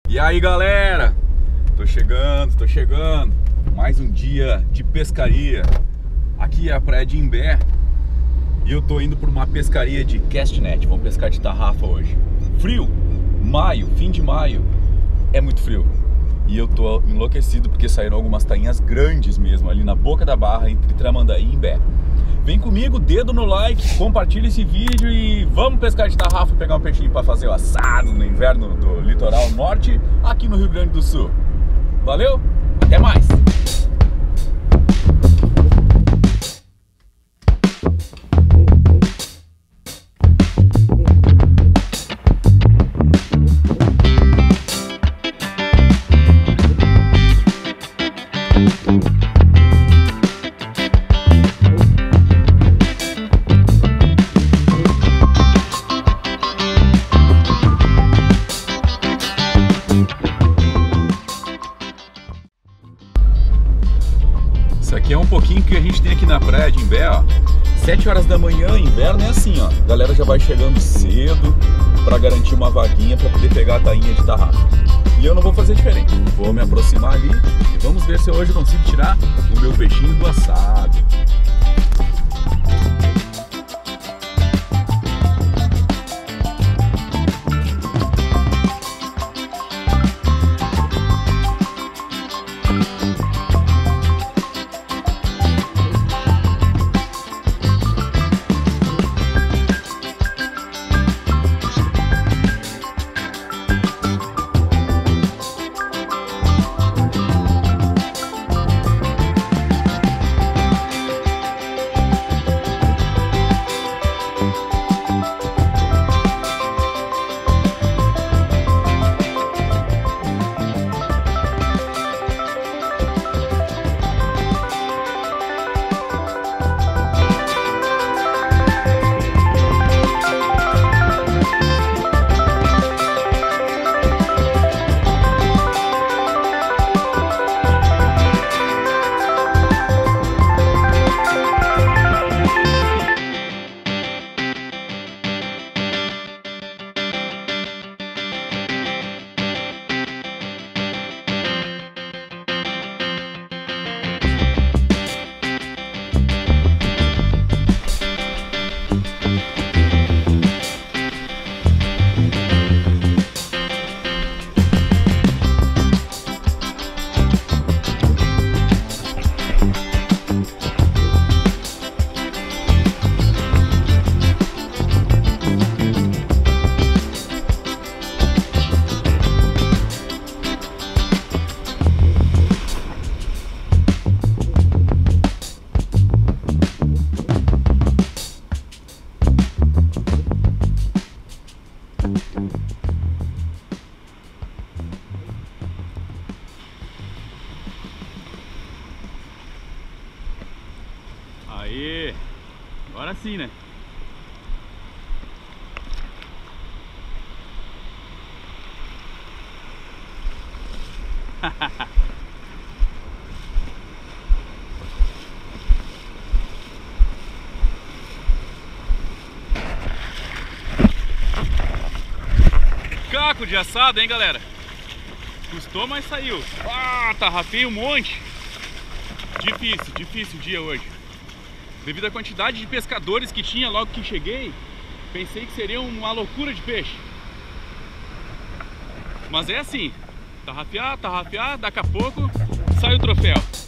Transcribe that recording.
E aí, galera, tô chegando, mais um dia de pescaria. Aqui é a praia de Imbé e eu tô indo por uma pescaria de cast net. Vamos pescar de tarrafa hoje. Frio, maio, fim de maio, é muito frio. E eu tô enlouquecido porque saíram algumas tainhas grandes mesmo ali na boca da barra entre Tramandaí e Imbé. Vem comigo, dedo no like, compartilha esse vídeo e vamos pescar de tarrafa e pegar um peixinho para fazer o assado no inverno do litoral norte aqui no Rio Grande do Sul. Valeu? Até mais! Isso aqui é um pouquinho que a gente tem aqui na praia de Imbé, ó. 7 horas da manhã, inverno é assim, ó. A galera já vai chegando cedo para garantir uma vaguinha para poder pegar a tainha de tarrafa. E eu não vou fazer diferente. Vou me aproximar ali e vamos ver se hoje eu consigo tirar o meu peixinho do assado. Aí, agora sim, né? Caco de assado, hein, galera? Custou, mas saiu. Ah, tarrafei um monte. Difícil o dia hoje. Devido à quantidade de pescadores que tinha logo que cheguei, pensei que seria uma loucura de peixe. Mas é assim, tarrafear, daqui a pouco sai o troféu.